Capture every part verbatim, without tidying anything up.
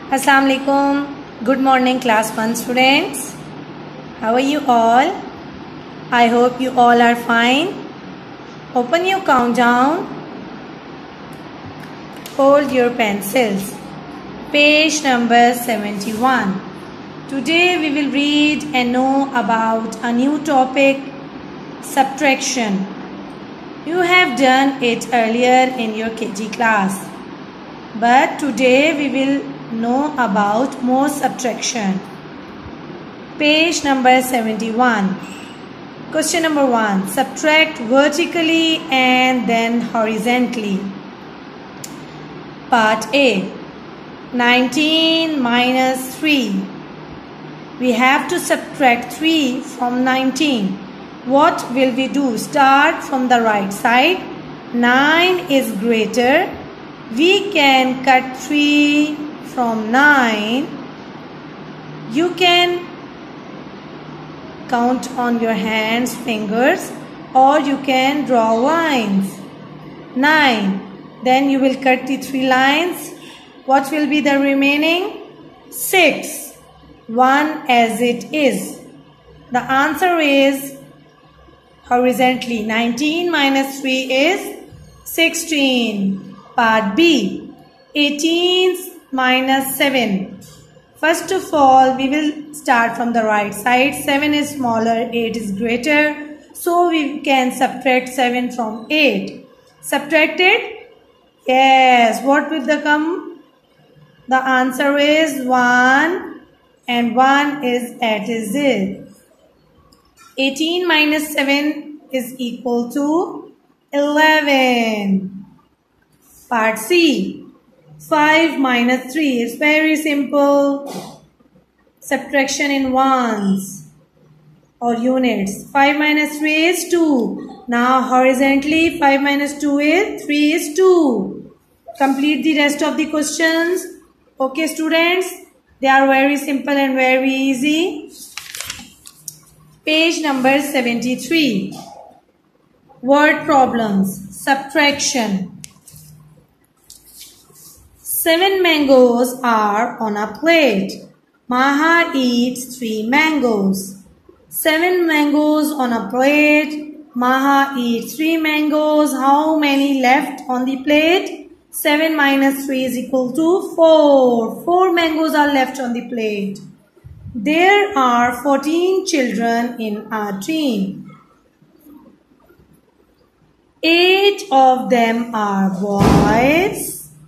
Assalamu alaikum. Good morning, class one students. How are you all? I hope you all are fine. Open your countdown. Hold your pencils. Page number seventy-one. Today we will read and know about a new topic, subtraction. You have done it earlier in your K G class. But today we will know about more subtraction. Page number seventy-one. Question number one. Subtract vertically and then horizontally. Part A. nineteen minus three. We have to subtract three from nineteen. What will we do? Start from the right side. nine is greater. We can cut three from nine. You can count on your hands, fingers, or you can draw lines. nine. Then you will cut the three lines. What will be the remaining? six. one as it is. The answer is horizontally. nineteen minus three is sixteen. Part B. eighteen minus seven. First of all, we will start from the right side. seven is smaller, eight is greater. So we can subtract seven from eight. Subtracted? Yes. What will the come? The answer is one. And one is at is it. eighteen minus seven is equal to eleven. Part C. five minus three is very simple. Subtraction in ones or units. five minus three is two. Now horizontally five minus two is three is two. Complete the rest of the questions. Okay students. They are very simple and very easy. Page number seventy-three. Word problems. Subtraction. Seven mangoes are on a plate. Maha eats three mangoes. Seven mangoes on a plate. Maha eats three mangoes. How many left on the plate? seven minus three is equal to four. four mangoes are left on the plate. There are fourteen children in our team. eight of them are boys.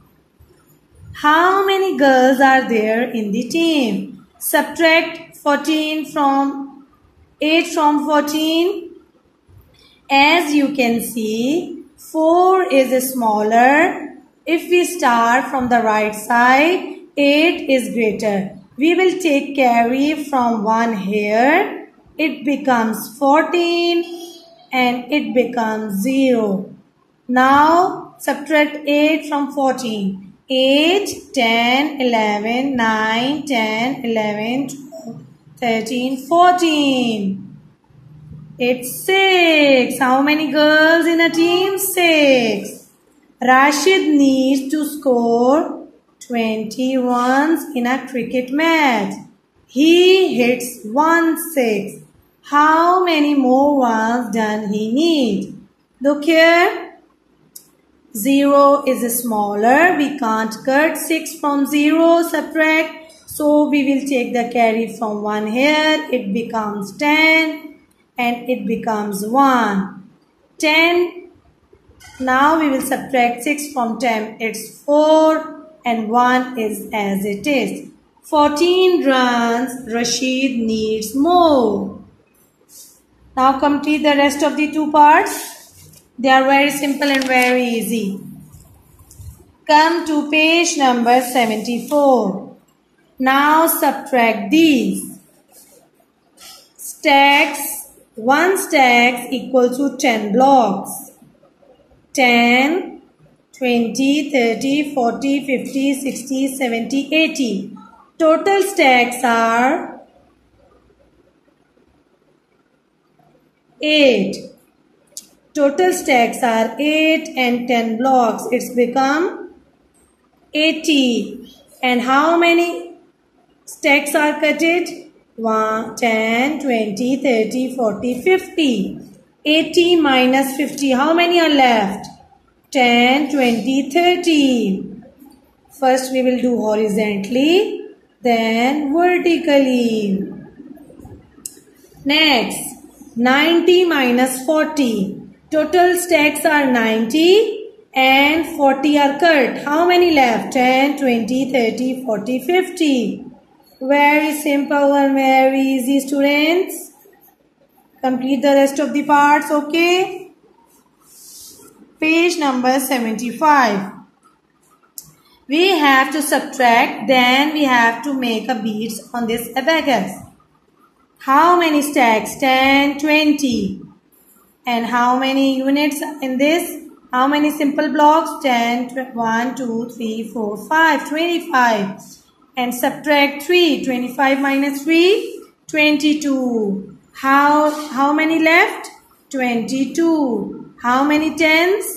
How many girls are there in the team? Subtract fourteen from eight from fourteen. As you can see, four is smaller. If we start from the right side, eight is greater. We will take carry from one here. It becomes fourteen and it becomes zero. Now subtract eight from fourteen. eight, ten, eleven, nine, ten, eleven, twelve, thirteen, fourteen. It's six. How many girls in a team? six. Rashid needs to score twenty runs in a cricket match. He hits one six. How many more runs does he need? Look here. zero is smaller. We can't cut six from zero. Subtract. So we will take the carry from one here. It becomes ten and it becomes one. ten. Now we will subtract six from ten. It's four and one is as it is. fourteen runs. Rashid needs more. Now complete the rest of the two parts. They are very simple and very easy. Come to page number seventy-four. Now subtract these. Stacks. One stack equal to ten blocks. ten, twenty, thirty, forty, fifty, sixty, seventy, eighty. Total stacks are eight. Total stacks are eight and ten blocks. It's become eighty. And how many stacks are cutted? one, ten, twenty, thirty, forty, fifty. eighty minus fifty. How many are left? ten, twenty, thirty. First we will do horizontally, then vertically. Next, ninety minus forty. Total stacks are ninety and forty are cut. How many left? ten, twenty, thirty, forty, fifty. Very simple and very easy, students. Complete the rest of the parts, okay? Page number seventy-five. We have to subtract, then we have to make a beads on this abacus. How many stacks? ten, twenty. And how many units in this? How many simple blocks? ten, one, two, three, four, five, twenty-five. And subtract three. twenty-five minus three, twenty-two. How, how many left? twenty-two. How many tens?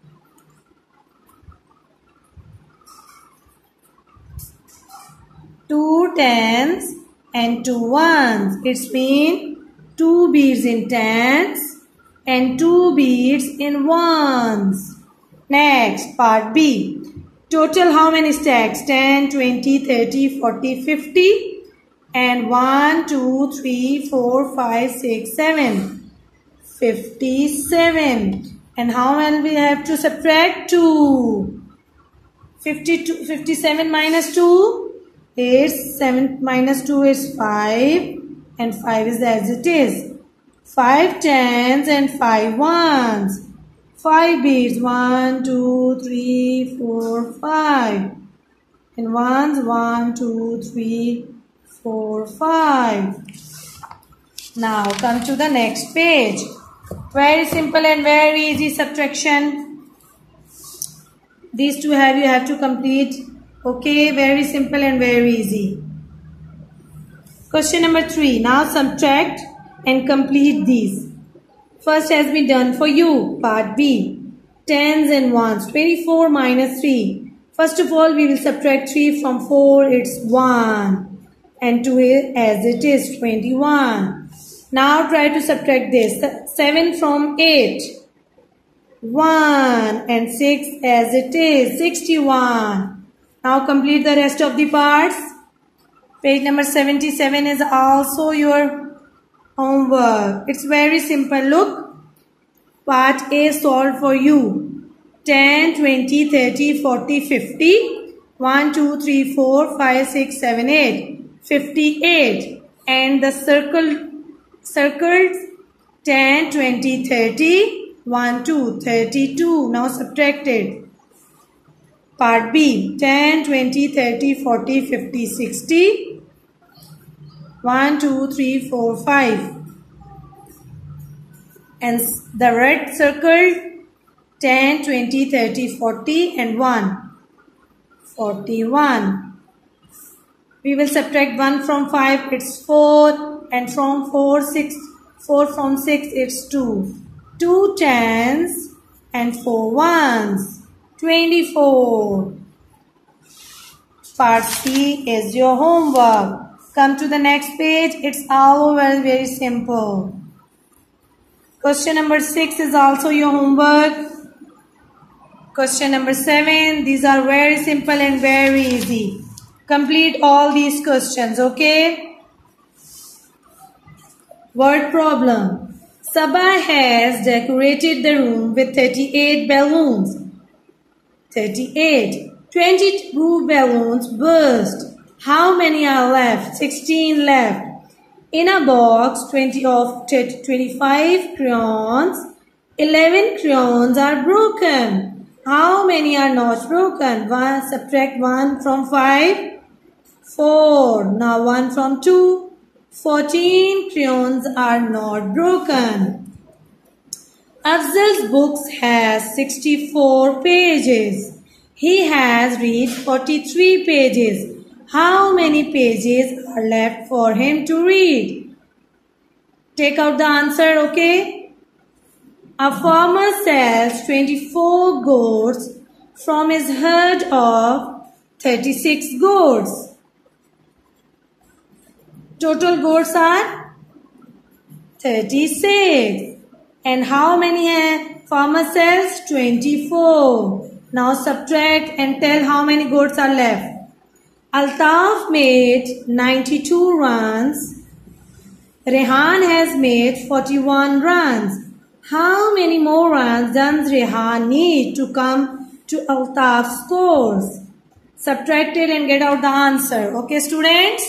Two tens and two ones. It's been two beads in tens and two beads in ones. Next, part B. Total how many stacks? ten, twenty, thirty, forty, fifty. And one, two, three, four, five, six, seven. fifty-seven. And how many we have to subtract? two. fifty-two, fifty-seven minus two is seven minus two is five. And five is as it is. five tens and five ones. five beads. one, two, three, four, five. And ones. one, two, three, four, five. Now come to the next page. Very simple and very easy subtraction. These two have you have to complete. Okay, very simple and very easy. Question number three. Now subtract and complete these. First has been done for you. Part B. Tens and ones. twenty-four minus three. First of all, we will subtract three from four. It's one. And two as it is, twenty-one. Now try to subtract this. seven from eight. one. And six as it is, sixty-one. Now complete the rest of the parts. Page number seventy-seven is also your homework. It's very simple. Look. Part A solved for you. ten, twenty, thirty, forty, fifty. one, two, three, four, five, six, seven, eight. fifty-eight. And the circle, circled ten, twenty, thirty. one, two, thirty-two. Now subtract it. Part B. ten, twenty, thirty, forty, fifty, sixty. one, two, three, four, five. And the red circle ten, twenty, thirty, forty and one. forty-one. We will subtract one from five. It's four. And from four, six. four from six, it's two. two tens and four ones. twenty-four. Part C is your homework. Come to the next page. It's all very, very simple. Question number six is also your homework. Question number seven. These are very simple and very easy. Complete all these questions, okay? Word problem. Sabah has decorated the room with thirty-eight balloons. thirty-eight. twenty-two balloons burst. How many are left? sixteen left. In a box, twenty of twenty-five crayons, eleven crayons are broken. How many are not broken? one, subtract one from five. four. Now one from two. fourteen crayons are not broken. Afzal's books has sixty-four pages. He has read forty-three pages. How many pages are left for him to read? Take out the answer, okay? A farmer sells twenty-four goats from his herd of thirty-six goats. Total goats are thirty-six. And how many farmer cells? twenty-four. Now subtract and tell how many goats are left. Altaf made ninety-two runs. Rehan has made forty-one runs. How many more runs does Rehan need to come to Altaf's scores? Subtract it and get out the answer. Okay, students?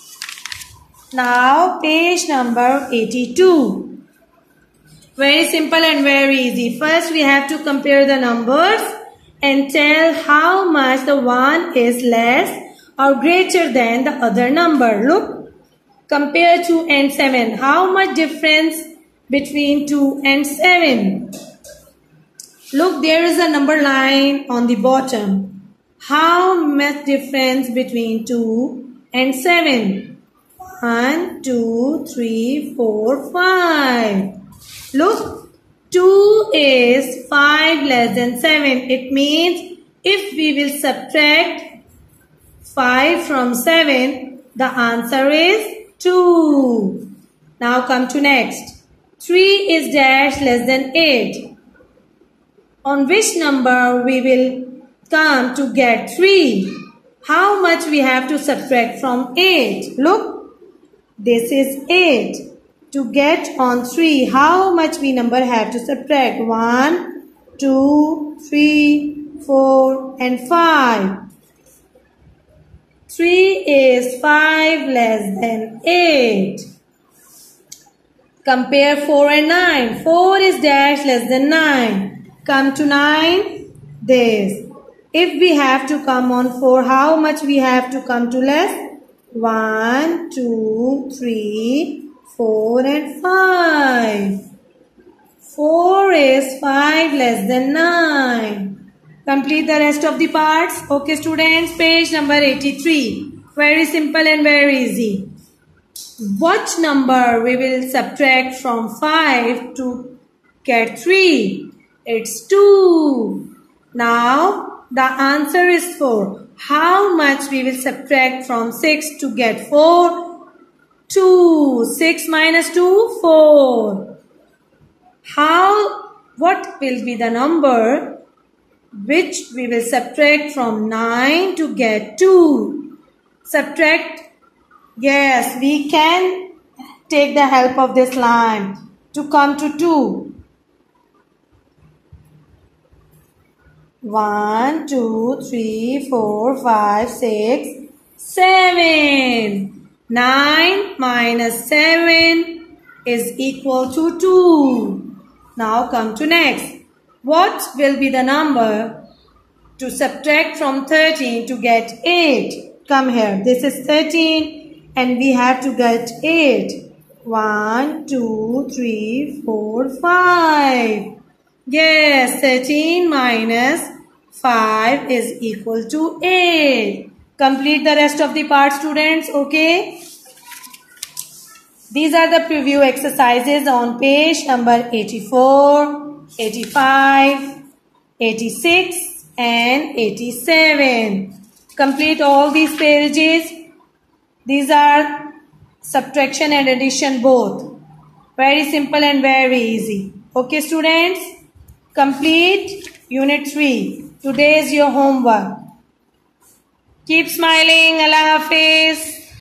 Now, page number eighty-two. Very simple and very easy. First, we have to compare the numbers and tell how much the one is less or greater than the other number. Look, compare two and seven. How much difference between two and seven? Look, there is a number line on the bottom. How much difference between two and seven? One, two, three, four, five. Look, two is five less than seven. It means if we will subtract five from seven, the answer is two. Now come to next. three is dash less than eight. On which number we will come to get three? How much we have to subtract from eight? Look, this is eight. To get on three, how much we number have to subtract? one, two, three, four and five. three is five less than eight. Compare four and nine. four is dash less than nine. Come to nine. This. If we have to come on four, how much we have to come to less? one, two, three, four and five. four is five less than nine. Complete the rest of the parts. Okay, students, page number eighty-three. Very simple and very easy. What number we will subtract from five to get three? It's two. Now, the answer is four. How much we will subtract from six to get four? two. six minus two, four. How, what will be the number which we will subtract from nine to get two? Subtract. Yes, we can take the help of this line to come to two. one, two, three, four, five, six, seven. nine minus seven is equal to two. Now come to next. What will be the number to subtract from thirteen to get eight? Come here. This is thirteen and we have to get eight. one, two, three, four, five. Yes, thirteen minus five is equal to eight. Complete the rest of the part, students. Okay. These are the preview exercises on page number eighty-four, eighty-five, eighty-six and eighty-seven. Complete all these pages. These are subtraction and addition both. Very simple and very easy. Okay, students. Complete unit three. Today is your homework. Keep smiling. Allah Hafiz.